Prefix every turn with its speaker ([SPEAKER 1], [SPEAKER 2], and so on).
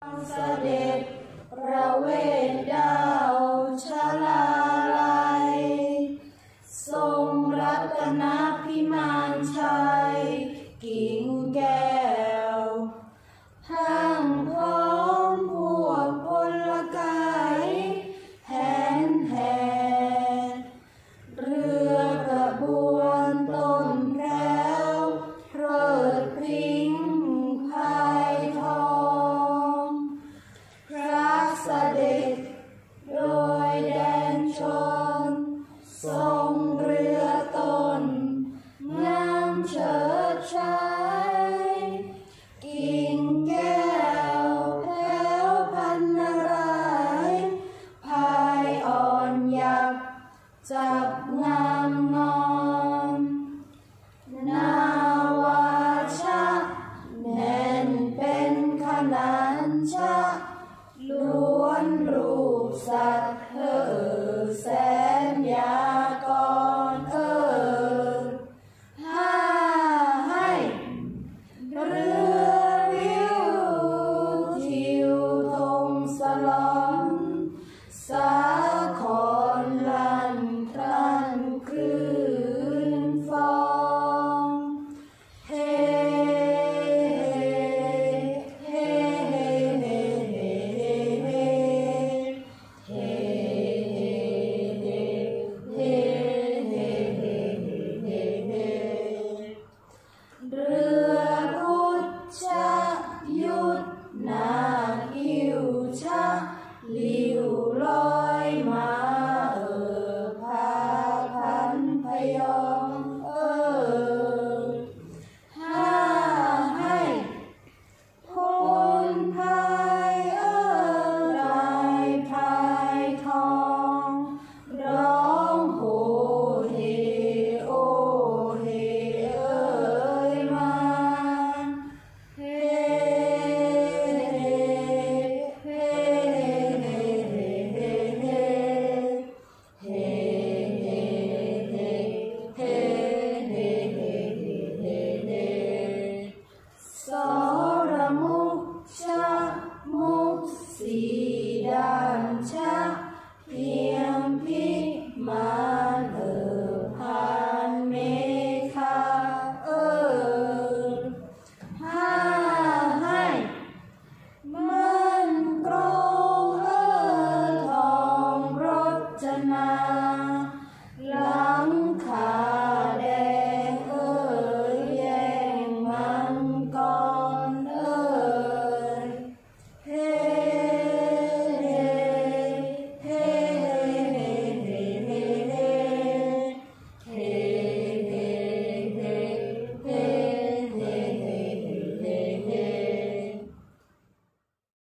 [SPEAKER 1] เสด็จประเวทดาวชลาลัยทรงรัตนพิมานชัยกิ่งแก้วทั้งพร้อมพวกพลกายแห่นแห่เรือกระบวนต้นแพรวเริดพริ้งพายทองพระเสด็จโดยแดนชนทรงเรือต้นงามเฉิดฉายกิ่งแก้วแผ้วพันนารายพายอ่อนยับจับงามงอนนาวาชะแน่นเป็นขนานชะล้วนรูปสัตว์